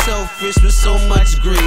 selfish with so much greed.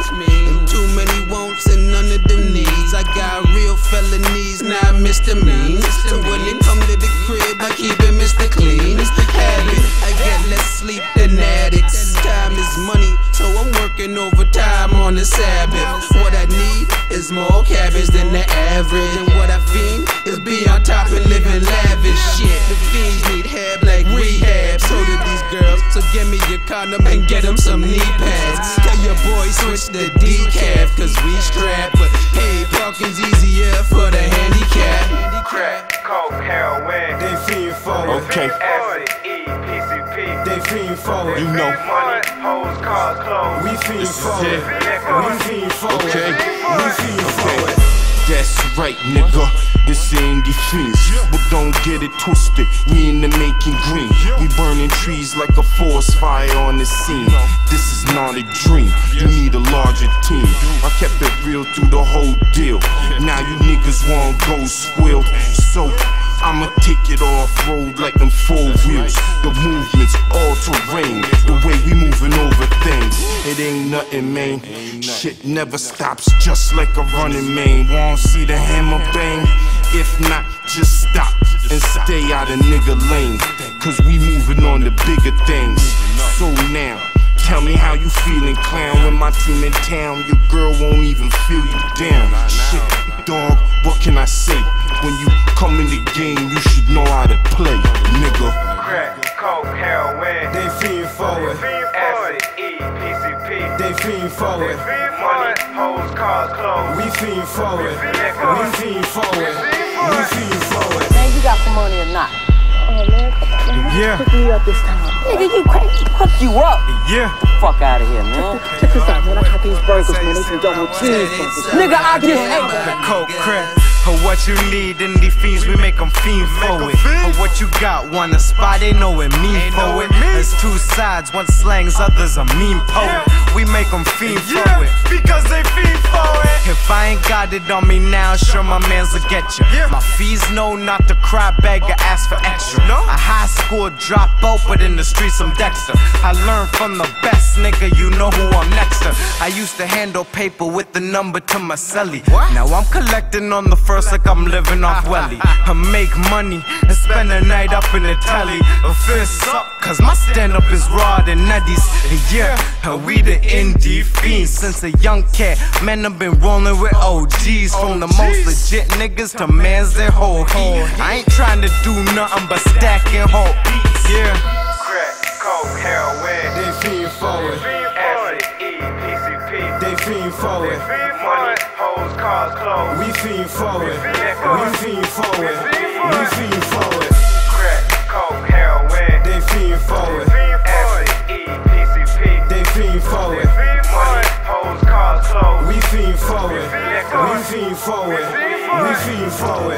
And too many wants and none of them needs. I got real felonies, not misdemeanors. So when it come to the crib, I keep it Mr. Clean. Habit, I get less sleep than addicts. Time is money, so I'm working overtime on the Sabbath. What I need is more cabbage than the average. And what I fiend is be on top and living lavish. Shit, the fiends need help like rehab. So do these girls, so give me your condom and get them some knee pads. Tell your boy switch the decaf, cause we strapped. But hey, parking's easier for the handicap. Crack, coke, heroin, they fiend forward. Okay. Acid, E, PCP, they fiend forward. You know. Money, hoes, cars, clothes. We fiend forward. We fiend forward. Okay. We fiend forward. That's right, nigga. This Indi Feenz, but don't get it twisted. We in the making green. We burning trees like a forest fire on the scene. This is not a dream. You need a larger team. I kept it real through the whole deal. Now you niggas want go squill. So I'ma take it off-road like them 4 wheels. The movement's all terrain, the way we moving over things. It ain't nothing, man. Shit never stops, just like a running man. Wanna see the hammer bang? If not, just stop and stay out of nigga lane. Cause we moving on to bigger things. So now, tell me how you feeling, clown. When my team in town, your girl won't even feel you down. Shit, dog, what can I say? When you come in the game, you should know how to play, nigga. Crack, coke, heroin, they fiend forward. Acid, E, PCP, they fiend forward. Money, hoes, cars, clothes. We fiend forward. We fiend forward. We fiend forward. Man, you got some money or not? Oh man, come on, man. Yeah. Pick me up this time. Nigga, you crazy. Hook you up. Yeah. Get the fuck out of here, man. Check this out, man. I got these burgers, man. They some double cheeseburgers. Nigga, I just ate. Coke, crack. Or what you need, Indi Feenz, we make them fiend for it. Or what you got, want a spot, they know it mean for it. There's 2 sides, one slangs, others a mean poet. We make them fiend for it, because they fiend for it. If I ain't got it on me now, sure my mans will get you. My fees know not to cry, beg or ask for extra. A high school dropout, but in the streets I'm Dexter. I learned from the best, nigga, you know who I'm next to. I used to handle paper with the number to my celly. Now I'm collecting on the first like I'm living off Welly. I make money and spend the night up in the telly. A fist up, cause my stand-up is raw than nutties. Yeah, we the Indi Feenz. Since a young cat, man, I've been rolling with OGs. From the most legit niggas to mans that hold heat. I ain't trying to do nothing but stacking whole beats. Yeah. Crack, coke, heroin, They fiend forward. acid, E, PCP, They fiend forward. money, hoes, cars, clothes. We fiend forward. We fiend forward. We fiend forward. Crack, coke, heroin, They fiend forward. acid, E, PCP, They fiend forward. money, hoes, cars, clothes. We fiend forward. We fiend forward. We fiend forward.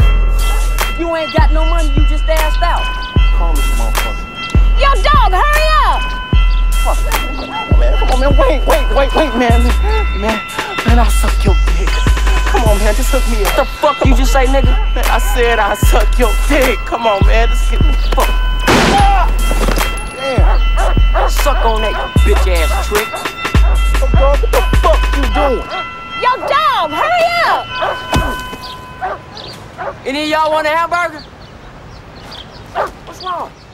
You ain't got no money, you just asked out. Call this motherfucker. Yo, dog, hurry up! Fuck, man, come on, man, wait, man, I'll suck your dick. Come on, man, just hook me up. What the fuck you just say, nigga? Man, I said I'll suck your dick. Come on, man, let's get the fuck. Damn. Suck on that, you bitch-ass trick. What the fuck you doing? Yo, dog, hurry up! Any of y'all want a hamburger? What's wrong?